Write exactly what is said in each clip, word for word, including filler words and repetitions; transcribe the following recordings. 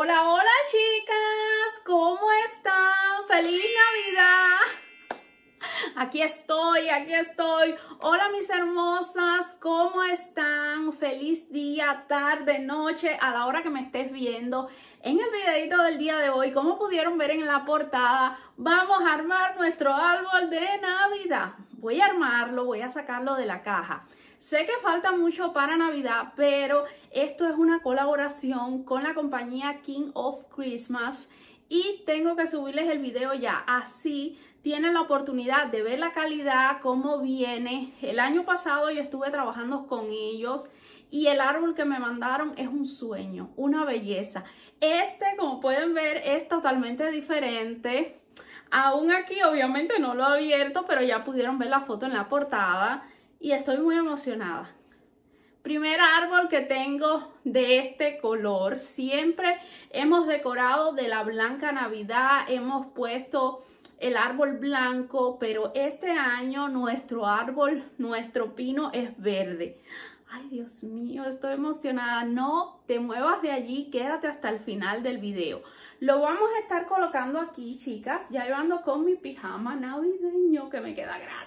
Hola, hola chicas, ¿cómo están? ¡Feliz Navidad! Aquí estoy, aquí estoy. Hola mis hermosas, ¿cómo están? Feliz día, tarde, noche, a la hora que me estés viendo. En el videito del día de hoy, como pudieron ver en la portada, vamos a armar nuestro árbol de Navidad. Voy a armarlo, voy a sacarlo de la caja. Sé que falta mucho para Navidad, pero esto es una colaboración con la compañía King of Christmas y tengo que subirles el video ya. Así tienen la oportunidad de ver la calidad, cómo viene. El año pasado yo estuve trabajando con ellos y el árbol que me mandaron es un sueño, una belleza. Este, como pueden ver, es totalmente diferente. Aún aquí obviamente no lo he abierto, pero ya pudieron ver la foto en la portada. Y estoy muy emocionada. Primer árbol que tengo de este color. Siempre hemos decorado de la blanca Navidad. Hemos puesto el árbol blanco. Pero este año nuestro árbol, nuestro pino es verde. Ay, Dios mío, estoy emocionada. No te muevas de allí. Quédate hasta el final del video. Lo vamos a estar colocando aquí, chicas. Ya yo ando con mi pijama navideño que me queda grande.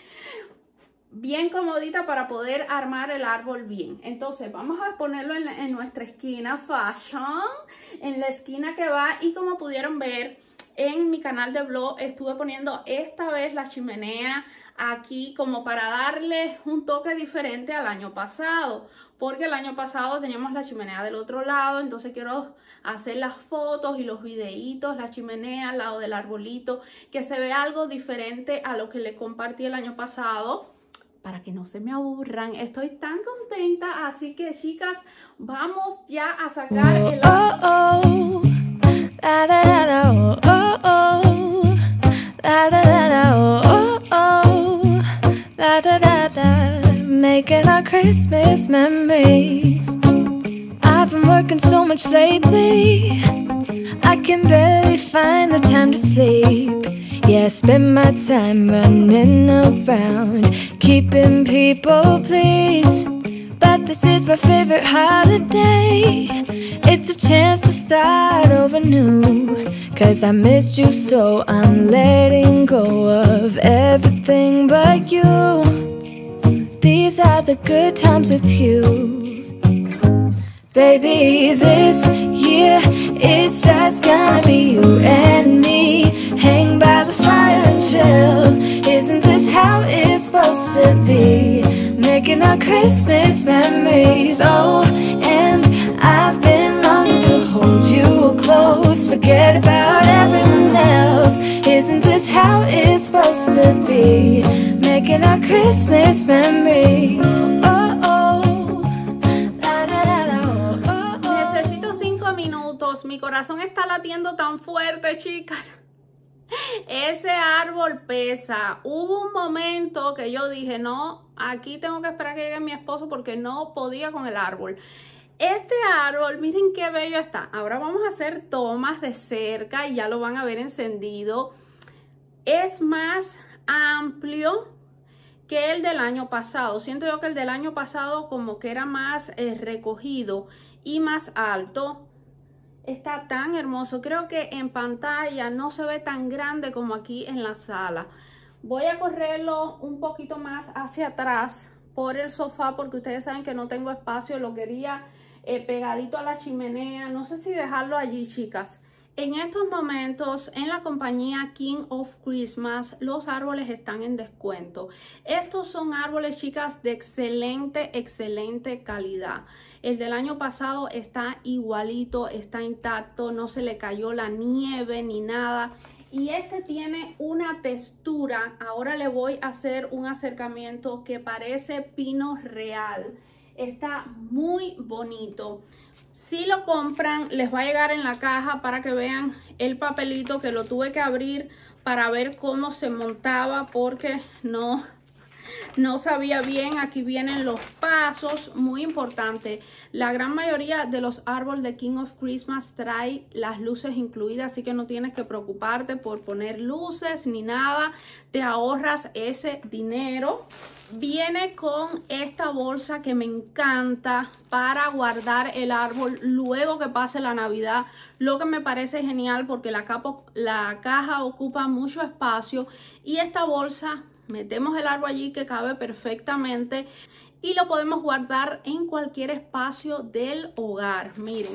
Bien comodita para poder armar el árbol bien. Entonces vamos a ponerlo en, en nuestra esquina fashion, en la esquina que va, y como pudieron ver en mi canal de blog estuve poniendo esta vez la chimenea aquí como para darle un toque diferente al año pasado, porque el año pasado teníamos la chimenea del otro lado. Entonces quiero hacer las fotos y los videitos, la chimenea al lado del arbolito, que se vea algo diferente a lo que le compartí el año pasado, para que no se me aburran. Estoy tan contenta, así que chicas, vamos ya a sacar el... Oh, oh, la, la, la, la, oh, oh, la, la, la, la, oh, oh, la, la, la, la, making our Christmas memories. I've been working so much lately, I can barely find the time to sleep. Yeah, I spend my time running around, keeping people pleased. But this is my favorite holiday. It's a chance to start over new. Cause I missed you, so I'm letting go of everything but you. These are the good times with you. Baby, this year it's just gonna be you and me. Hang by the fire and chill. Isn't this how it's supposed to be? Making our Christmas memories. Oh, and I've been longing to hold you close. Forget about everyone else. Isn't this how it's supposed to be? Making our Christmas memories. Oh, oh. La, la, la, la, oh, oh, oh. Necesito cinco minutos. Mi corazón está latiendo tan fuerte, chicas. Ese árbol pesa. Hubo un momento que yo dije, no, aquí tengo que esperar que llegue mi esposo porque no podía con el árbol. Este árbol, miren qué bello está. Ahora vamos a hacer tomas de cerca y ya lo van a ver encendido. Es más amplio que el del año pasado. Siento yo que el del año pasado como que era más eh, recogido y más alto. Está tan hermoso. Creo que en pantalla no se ve tan grande como aquí en la sala. Voy a correrlo un poquito más hacia atrás por el sofá, porque ustedes saben que no tengo espacio. Lo quería eh, pegadito a la chimenea. No sé si dejarlo allí, chicas. En estos momentos en la compañía King of Christmas los árboles están en descuento. Estos son árboles, chicas, de excelente, excelente calidad. El del año pasado está igualito, está intacto, no se le cayó la nieve ni nada. Y este tiene una textura, ahora le voy a hacer un acercamiento, que parece pino real. Está muy bonito. Si lo compran, les va a llegar en la caja para que vean el papelito, que lo tuve que abrir para ver cómo se montaba, porque no, no sabía bien. Aquí vienen los pasos, muy importante. La gran mayoría de los árboles de King of Christmas trae las luces incluidas, así que no tienes que preocuparte por poner luces ni nada. Te ahorras ese dinero. Viene con esta bolsa que me encanta para guardar el árbol luego que pase la Navidad, lo que me parece genial porque la, capa, la caja ocupa mucho espacio y esta bolsa metemos el árbol allí que cabe perfectamente y lo podemos guardar en cualquier espacio del hogar. Miren.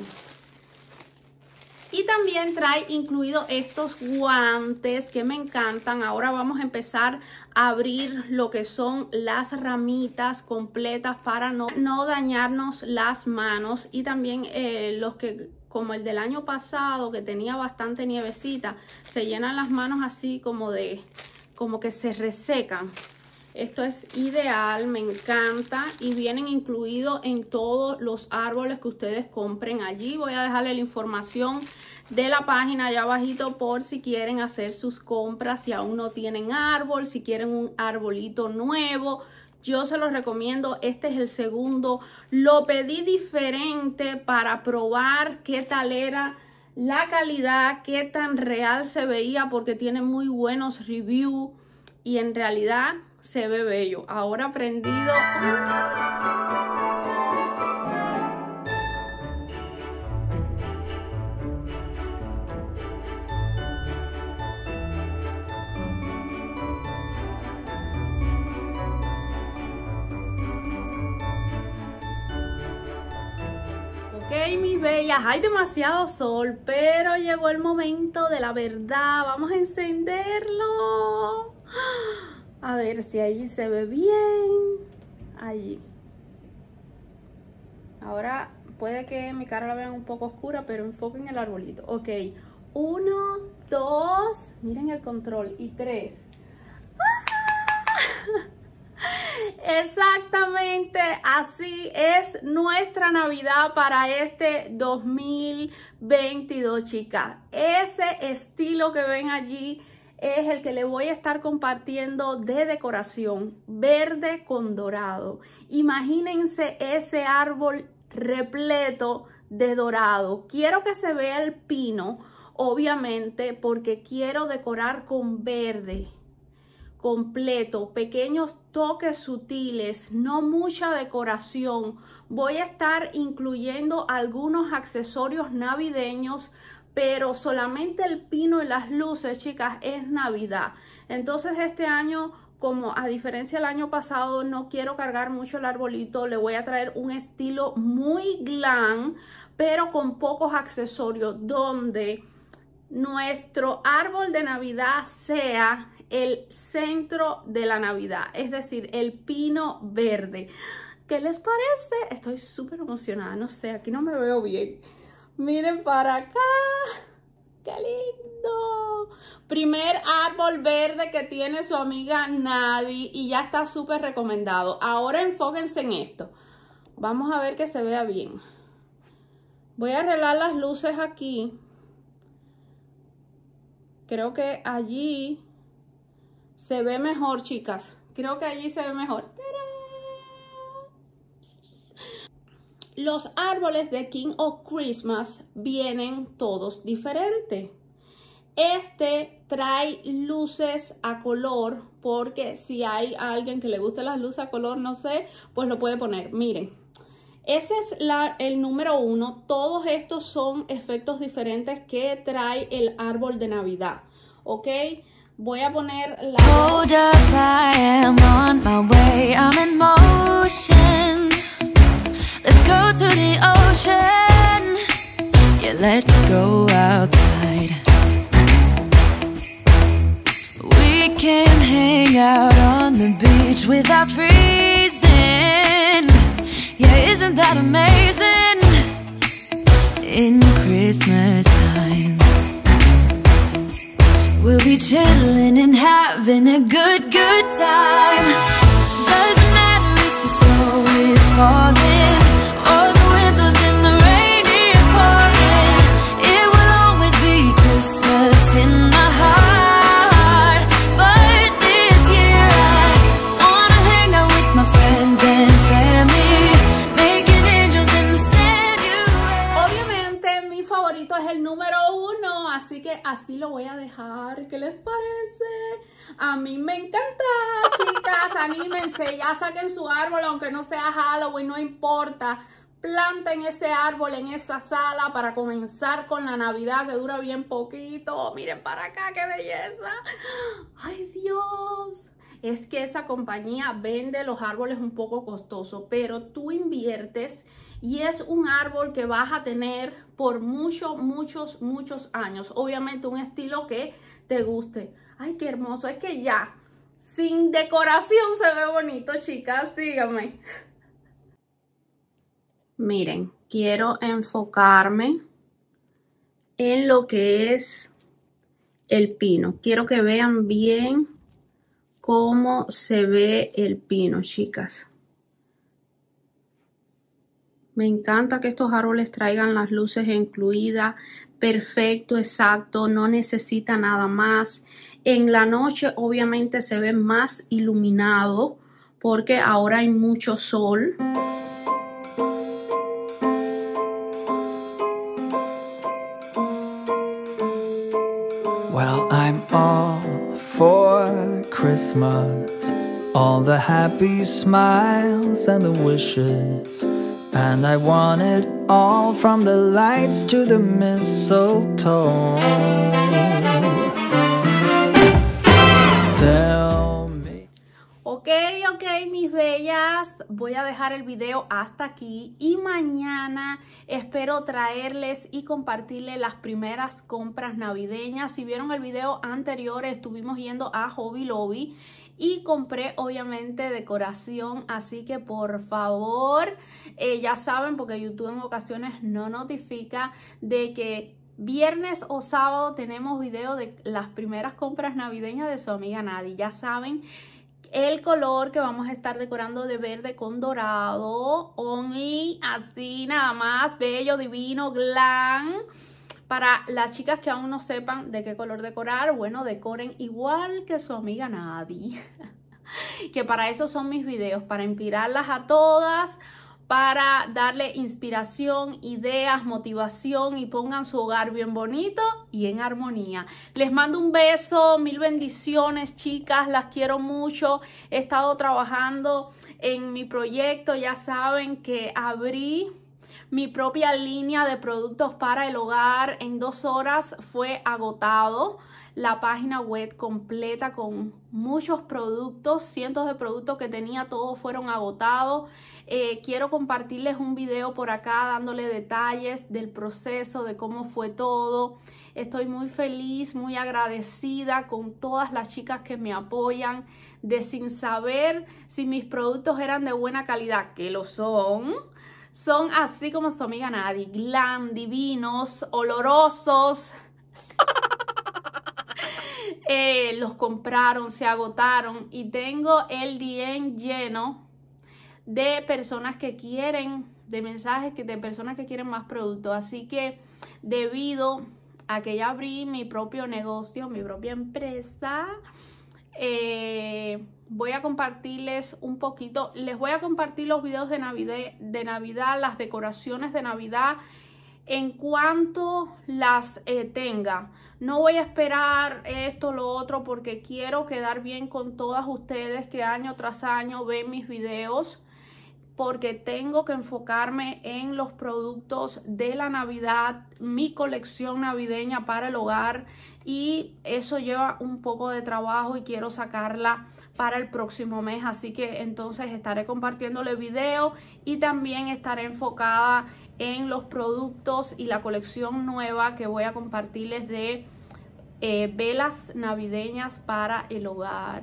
Y también trae incluido estos guantes que me encantan. Ahora vamos a empezar a abrir lo que son las ramitas completas para no, no dañarnos las manos. Y también eh, los que, como el del año pasado, que tenía bastante nievecita, se llenan las manos así como de, como que se resecan. Esto es ideal, me encanta y vienen incluidos en todos los árboles que ustedes compren allí. Voy a dejarle la información de la página allá abajito por si quieren hacer sus compras, si aún no tienen árbol, si quieren un arbolito nuevo. Yo se los recomiendo, este es el segundo. Lo pedí diferente para probar qué tal era la calidad, qué tan real se veía porque tiene muy buenos reviews y en realidad se ve bello. Ahora prendido. Ok, mis bellas, hay demasiado sol, pero llegó el momento de la verdad. Vamos a encenderlo. A ver si allí se ve bien. Allí. Ahora puede que mi cara la vean un poco oscura, pero enfoquen el arbolito. Ok. Uno, dos. Miren el control. Y tres. ¡Ah! Exactamente así es nuestra Navidad para este dos mil veintidós, chicas. Ese estilo que ven allí es el que le voy a estar compartiendo de decoración, verde con dorado. Imagínense ese árbol repleto de dorado. Quiero que se vea el pino, obviamente, porque quiero decorar con verde completo, pequeños toques sutiles, no mucha decoración. Voy a estar incluyendo algunos accesorios navideños, pero solamente el pino y las luces, chicas, es Navidad. Entonces este año, como a diferencia del año pasado, no quiero cargar mucho el arbolito. Le voy a traer un estilo muy glam, pero con pocos accesorios, donde nuestro árbol de Navidad sea el centro de la Navidad, es decir, el pino verde. ¿Qué les parece? Estoy súper emocionada, no sé, aquí no me veo bien. Miren para acá, qué lindo. Primer árbol verde que tiene su amiga Nadie y ya está súper recomendado. Ahora enfóquense en esto. Vamos a ver que se vea bien. Voy a arreglar las luces aquí. Creo que allí se ve mejor, chicas. Creo que allí se ve mejor. ¡Tarán! Los árboles de King of Christmas vienen todos diferentes. Este trae luces a color, porque si hay alguien que le guste las luces a color, no sé, pues lo puede poner. Miren, ese es la, el número uno. Todos estos son efectos diferentes que trae el árbol de Navidad. ¿Ok? Voy a poner la... Hold up, I am on my way, I'm in motion. Let's go to the ocean. Yeah, let's go outside. We can hang out on the beach without freezing. Yeah, isn't that amazing? In Christmas times we'll be chilling and having a good, good time. Doesn't matter if the snow is falling or the wind blows and the rain is pouring. It will always be Christmas in my heart. But this year I wanna así lo voy a dejar. ¿Qué les parece? A mí me encanta, chicas. Anímense, ya saquen su árbol, aunque no sea Halloween, no importa. Planten ese árbol en esa sala para comenzar con la Navidad, que dura bien poquito. Miren para acá, qué belleza. Ay, Dios. Es que esa compañía vende los árboles un poco costosos, pero tú inviertes y es un árbol que vas a tener por muchos, muchos, muchos años. Obviamente un estilo que te guste. Ay, qué hermoso. Es que ya, sin decoración se ve bonito, chicas. Díganme. Miren, quiero enfocarme en lo que es el pino. Quiero que vean bien cómo se ve el pino, chicas. Me encanta que estos árboles traigan las luces incluidas. Perfecto, exacto, no necesita nada más. En la noche obviamente se ve más iluminado porque ahora hay mucho sol. Well, I'm all for Christmas, all the happy smiles and the wishes, and I want it all from the lights to the mistletoe. Tell me. Ok, ok, mis bellas, voy a dejar el video hasta aquí y mañana espero traerles y compartirles las primeras compras navideñas. Si vieron el video anterior, estuvimos yendo a Hobby Lobby y compré obviamente decoración, así que por favor, eh, ya saben, porque YouTube en ocasiones no notifica de que viernes o sábado tenemos video de las primeras compras navideñas de su amiga Nadi. Ya saben el color que vamos a estar decorando de verde con dorado, only, así nada más, bello, divino, glam. Para las chicas que aún no sepan de qué color decorar, bueno, decoren igual que su amiga Nadi. Que para eso son mis videos, para inspirarlas a todas, para darle inspiración, ideas, motivación y pongan su hogar bien bonito y en armonía. Les mando un beso, mil bendiciones, chicas, las quiero mucho. He estado trabajando en mi proyecto, ya saben que abrí mi propia línea de productos para el hogar. En dos horas fue agotado la página web completa con muchos productos, cientos de productos que tenía, todos fueron agotados. Eh, quiero compartirles un video por acá dándole detalles del proceso, de cómo fue todo. Estoy muy feliz, muy agradecida con todas las chicas que me apoyan, de sin saber si mis productos eran de buena calidad, que lo son. Son así como su amiga Nadi, glam, divinos, olorosos. Eh, los compraron, se agotaron y tengo el D M lleno de personas que quieren, de mensajes que, de personas que quieren más productos. Así que debido a que ya abrí mi propio negocio, mi propia empresa, eh, voy a compartirles un poquito, les voy a compartir los videos de Navidad, de Navidad, las decoraciones de Navidad en cuanto las eh, tenga. No voy a esperar esto, lo otro, porque quiero quedar bien con todas ustedes que año tras año ven mis videos, porque tengo que enfocarme en los productos de la Navidad, mi colección navideña para el hogar, y eso lleva un poco de trabajo y quiero sacarla para el próximo mes. Así que entonces estaré compartiéndole video y también estaré enfocada en los productos y la colección nueva que voy a compartirles de eh, velas navideñas para el hogar.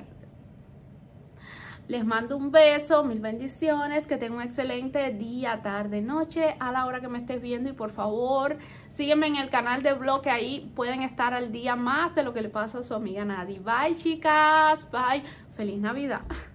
Les mando un beso, mil bendiciones, que tengan un excelente día, tarde, noche, a la hora que me estés viendo. Y por favor, sígueme en el canal de blog, que ahí pueden estar al día más de lo que le pasa a su amiga Nadi. Bye, chicas, bye, feliz Navidad.